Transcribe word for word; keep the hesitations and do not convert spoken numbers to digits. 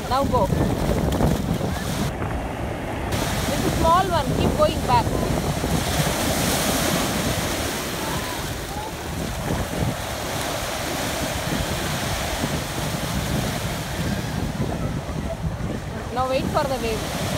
Now go. It's a small one. Keep going back. Now wait for the wave.